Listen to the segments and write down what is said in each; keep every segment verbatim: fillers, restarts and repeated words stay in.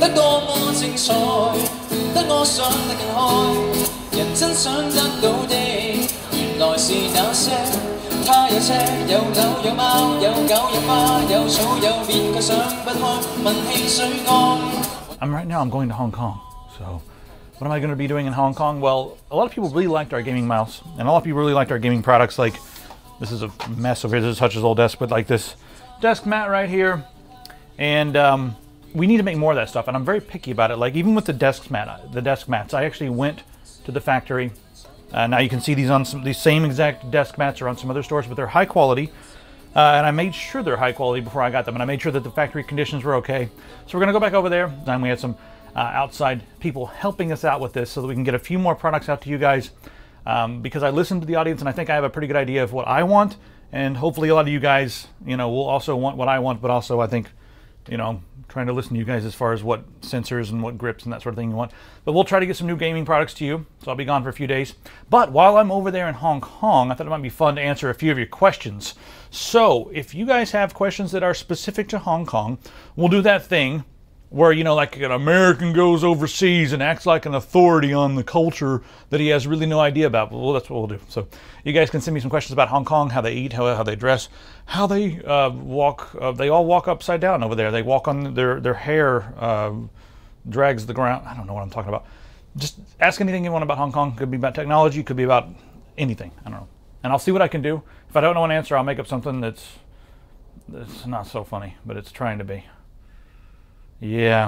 不多麼精彩，得我想得更開。人真想得到的，原來是那些。他有車有樓有貓有狗有花有草有面，卻想不開，問汽水缸。I'm right now. I'm going to Hong Kong. So, what am I going to be doing in Hong Kong? Well, a lot of people really liked our gaming mouse, and a lot of people really liked our gaming products. Like, this is a mess over here. This is Hutch's old desk, but like this desk mat right here, and um, we need to make more of that stuff. And I'm very picky about it. Like, even with the desk mat, the desk mats, I actually went to the factory. Uh, now you can see these on some these same exact desk mats are on some other stores, but they're high quality. Uh, and I made sure they're high quality before I got them, and I made sure that the factory conditions were okay. So we're gonna go back over there, and we had some uh, outside people helping us out with this so that we can get a few more products out to you guys. Um, because I listened to the audience, and I think I have a pretty good idea of what I want, and hopefully a lot of you guys, you know, will also want what I want, but also I think, you know, trying to listen to you guys as far as what sensors and what grips and that sort of thing you want. But we'll try to get some new gaming products to you, so I'll be gone for a few days. But while I'm over there in Hong Kong, I thought it might be fun to answer a few of your questions. So if you guys have questions that are specific to Hong Kong, we'll do that thing where, you know, like an American goes overseas and acts like an authority on the culture that he has really no idea about. Well, that's what we'll do. So you guys can send me some questions about Hong Kong, how they eat, how, how they dress, how they uh, walk. Uh, they all walk upside down over there. They walk on their, their hair uh, drags the ground. I don't know what I'm talking about. Just ask anything you want about Hong Kong. Could be about technology, could be about anything. I don't know. And I'll see what I can do. If I don't know an answer, I'll make up something that's, that's not so funny, but it's trying to be. Yeah.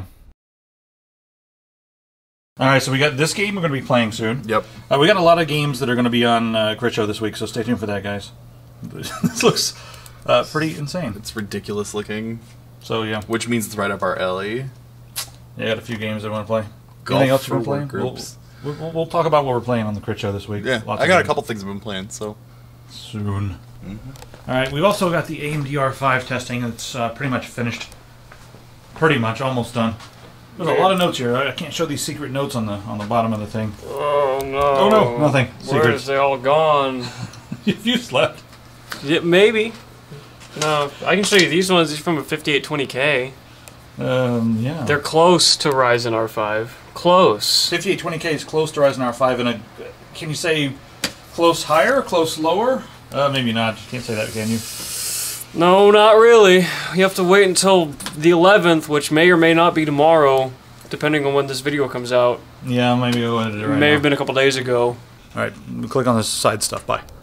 All right, so we got this game we're going to be playing soon. Yep. Uh, we got a lot of games that are going to be on uh, Crit Show this week, so stay tuned for that, guys. This looks uh, pretty insane. It's ridiculous looking. So, yeah. Which means it's right up our alley. Yeah, I got a few games I want to play. Golf Anything else you want to for play? groups. We'll, we'll, we'll talk about what we're playing on the Crit Show this week. Yeah, Lots I got games. a couple things I've been playing, so. Soon. Mm-hmm. All right, we've also got the A M D R five testing. It's uh, pretty much finished. Pretty much, almost done. There's a lot of notes here. I can't show these secret notes on the on the bottom of the thing. Oh no! Oh no! Nothing. Where Secrets. is they all gone? You slept. Yeah, maybe. No, I can show you these ones. These are from a fifty-eight twenty K. Um, yeah. They're close to Ryzen R five. Close. fifty-eight twenty K is close to Ryzen R five, and a can you say close higher, close lower? Uh, maybe not. You can't say that, can you? No, not really. You have to wait until the eleventh, which may or may not be tomorrow, depending on when this video comes out. Yeah, maybe go edit it right May now. have been a couple days ago. All right, click on this side stuff. Bye.